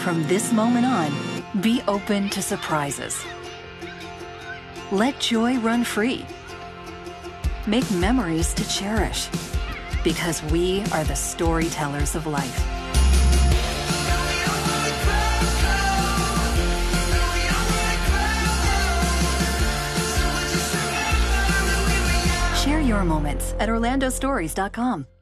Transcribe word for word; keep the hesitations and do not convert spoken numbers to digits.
From this moment on, be open to surprises. Let joy run free. Make memories to cherish, because we are the storytellers of life. Share your moments at orlando stories dot com.